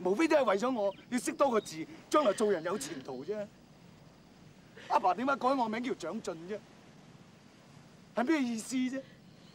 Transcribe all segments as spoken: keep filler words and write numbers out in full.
無非都係為咗我要識多個字，將來做人有前途啫。阿爸點解改我名叫蔣進啫？係咩意思啫？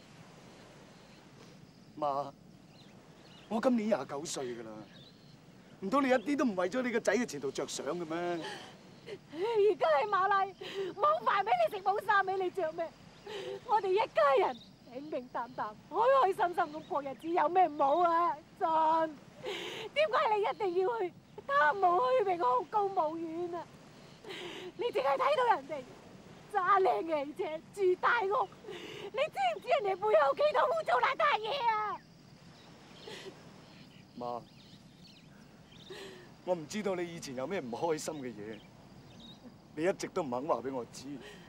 媽，我今年廿九歲噶啦，唔通你一啲都唔為咗你個仔嘅前途着想嘅咩？ 而家係馬拉，冇飯俾你食，冇衫俾你着咩？我哋一家人平平淡淡、開開心心咁過日子，有咩唔好啊？進，點解你一定要去貪慕虛榮、好高騖遠啊？你淨係睇到人哋揸靚嘅汽車、住大屋，你知唔知人哋背後幾多污糟邋遢嘢啊？ 媽，我唔知道你以前有咩唔開心嘅嘢，你一直都唔肯話俾我知。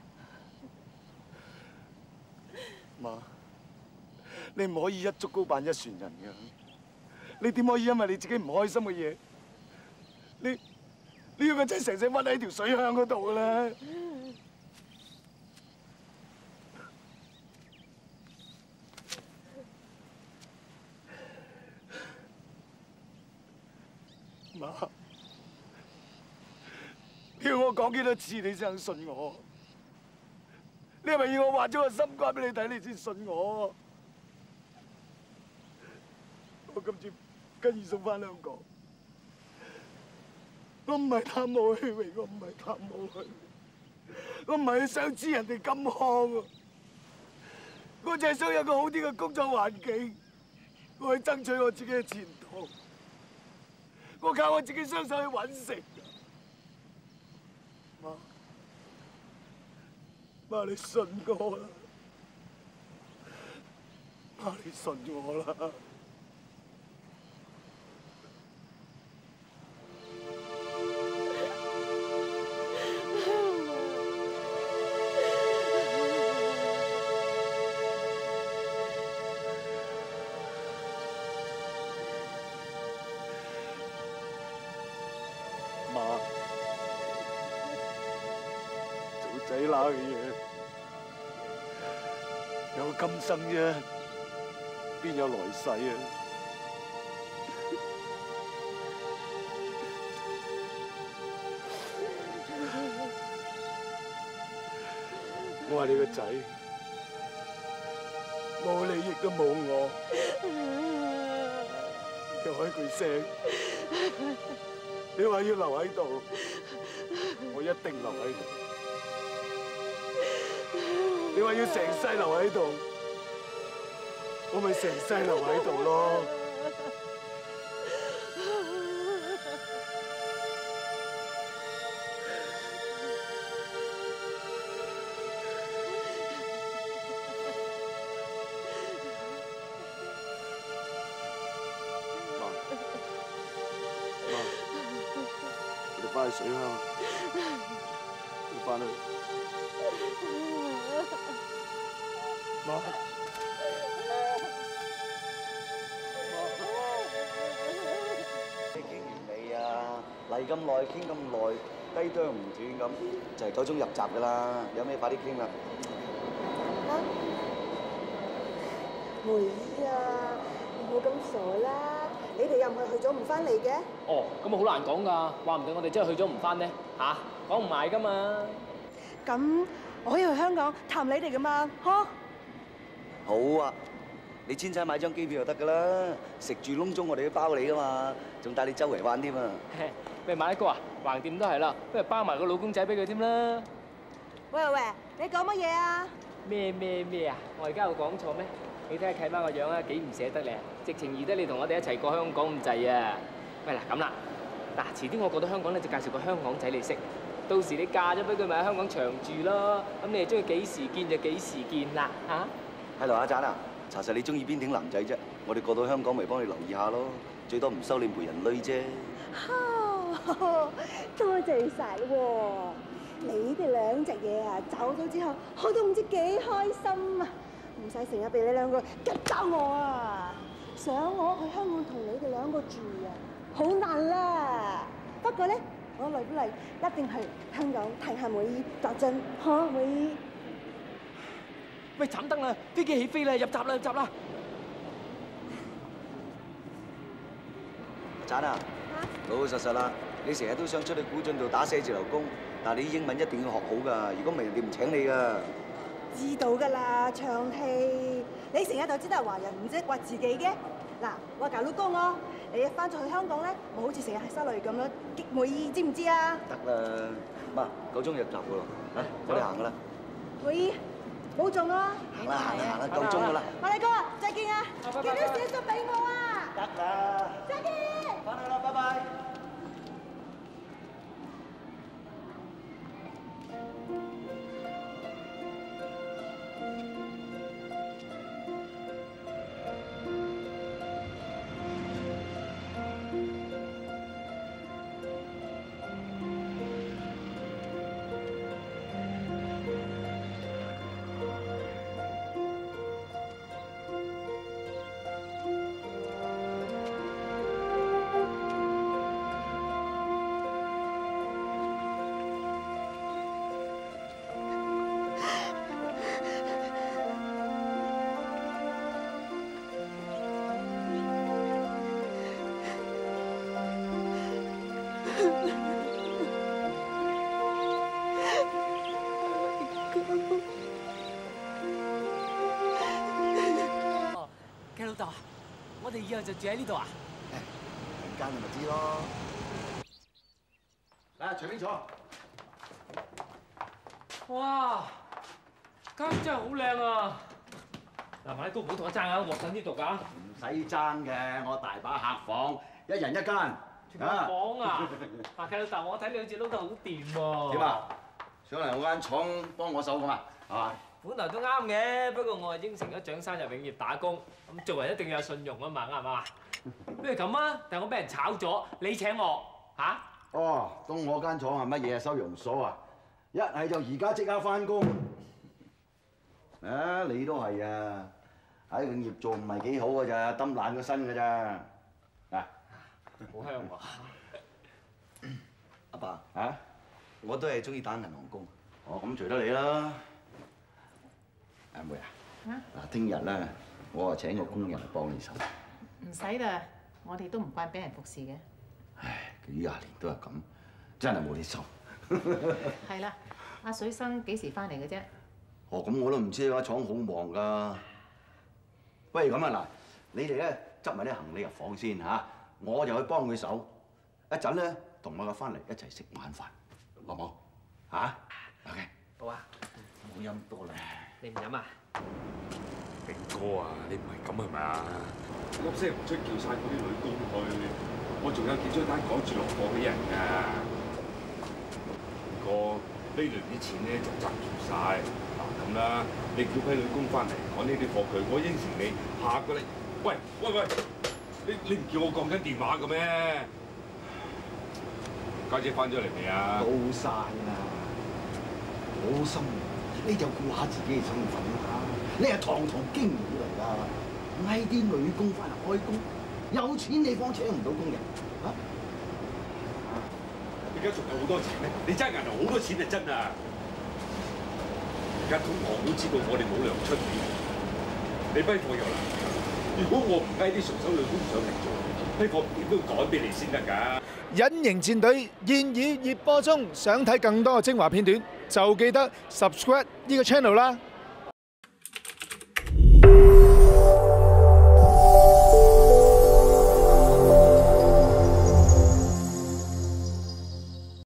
媽，你唔可以一竹篙打一船人㗎。你點可以因為你自己唔開心嘅嘢，你你要個仔成世屈喺條水鄉嗰度咧？媽，要我講幾多次你先肯信我？你係咪要我挖咗個心肝俾你睇，你先信我？我今次跟住送翻香港，我唔係貪慕虛榮，我唔係貪慕虛榮，我唔係想知人哋金康啊！我淨係想有個好啲嘅工作環境，我去爭取我自己嘅前途，我靠我自己雙手去揾食。媽，媽你信我啦，媽你信我啦。媽，做仔乸嘅嘢有今生啫，邊有來世啊？我係你個仔，冇你亦都冇我，又開句聲。你話要留喺度，我一定留喺度。你話要成世留喺度，我咪成世留喺度咯。翻去水鄉，要翻去。媽，你傾完未啊？嚟咁耐，傾咁耐，雞啄唔斷咁，就係夠鐘入閘噶啦。有咩快啲傾啦！ 梅姨啊，唔好咁傻啦！你哋又唔係去咗唔翻嚟嘅？ 哦，咁啊好難講㗎，話唔定我哋真係去咗唔翻呢嚇，講唔埋㗎嘛。 咁我可以去香港探你哋㗎嘛，呵？ 好啊，你千仔買張機票就得㗎啦，食住窿中我哋都包你㗎嘛，仲帶你周圍玩添啊！ 咩馬一哥啊，橫掂都係啦，不如包埋個老公仔俾佢添啦。 喂喂，你講乜嘢啊？ 咩咩咩啊？我而家有講錯咩？你睇下契媽個樣啊，幾唔捨得你啊！直情易得你同我哋一齊過香港咁滯啊！喂嗱咁啦，嗱遲啲我過到香港咧就介紹個香港仔你識，到時你嫁咗俾佢咪喺香港長住咯。咁你哋中意幾時見就幾時見啦嚇！ 喺度阿盞啊，查實你中意邊挺男仔啫？我哋過到香港咪幫你留意下咯，最多唔收你媒人女啫。 多謝晒喎！你哋兩隻嘢啊，走咗之後，我都唔知幾開心啊！唔使成日俾你兩個吉走我啊！想我去香港同你哋兩個住啊，好難啦！不過咧，我嚟不嚟一定係香港睇下梅姨作陣，嚇梅姨。 喂，斬燈啦！飛機起飛啦！入閘啦！入閘啦！ 盞啊！ 啊！ 老老實實啦，你成日都想出去古晉度打寫字樓工，但係你英文一定要學好㗎，如果唔係人哋唔請你㗎。 知道㗎啦，長氣，你成日就知道華人唔識掘自己嘅。嗱，我教老公我，你一翻咗去香港咧，冇好似成日喺室內咁樣激妹，知唔知啊？ 得啦，媽，夠鐘入閘㗎咯，嚇，我哋行㗎啦。 妹，保重啊！ 行啦行啦行啦，夠鐘㗎啦。 馬利哥，再見啊！記得寫信俾我啊！ 得啦， 再見。 翻去啦，拜拜。 哦，嘅老豆啊，我哋以後就住喺呢度啊？ 陣間你咪知咯。嚟，隨便坐。 哇，間真係好靚啊！嗱，馬利哥唔好同我爭啊，我等呢度㗎。 唔使爭嘅，我大把客房，一人一間。 房啊！嗱，嘅老豆，我睇你好似撈得好掂喎。 點啊？上嚟我間廠幫我手咁啊？係嘛？ 本來都啱嘅，不過我係應承咗蔣生入永業打工，咁做人一定要有信用啊嘛，啱唔啱啊？不如咁啊，但係我俾人炒咗，你請我嚇？ 哦，到我間廠係乜嘢收容所啊？一係就而家即刻翻工。啊，你都係啊！喺永業做唔係幾好㗎咋，揼爛個身㗎咋。嗱， 好香喎！ 阿爸， 啊， 我都係中意打銀行工。 哦，咁隨得你啦。阿妹啊，嗱，聽日咧，我啊請個工人嚟幫你手。 唔使啦，我哋都唔慣俾人服侍嘅。 唉，幾廿年都係咁，真係冇你受。 係啦，阿水生幾時翻嚟嘅啫？ 哦，咁我都唔知啊，廠好忙㗎。不如咁啊，嗱，你哋咧執埋啲行李入房先嚇，我就去幫佢手。一陣咧，同我個翻嚟一齊食晚飯，好冇？嚇 ？OK。 好啊， 冇飲多啦。 你唔飲啊？ 明哥啊，你唔係咁係咪啊？粒聲唔出叫晒嗰啲女工去，我仲有幾張單趕住落貨俾人㗎。明哥，呢輪啲錢咧就執住晒。嗱咁啦，你叫批女工翻嚟趕呢啲貨佢，我應承你下個禮。喂喂喂，你你唔叫我講緊電話嘅咩？家姐翻咗嚟未啊？ 到晒啦，好心你就顧下自己嘅身份啦。你係堂堂經理嚟㗎，嗌啲女工翻嚟開工，有錢地方請唔到工人嚇。 而家仲有好多錢咩？你爭銀行好多錢啊！真啊！而家通行都知道我哋冇糧出面，你批貨又難。如果我唔嗌啲純手女工上嚟做，批貨點都要趕俾你先得㗎。 隱形戰隊現已熱播中，想睇更多嘅精華片段，就記得 subscribe 呢個 channel 啦。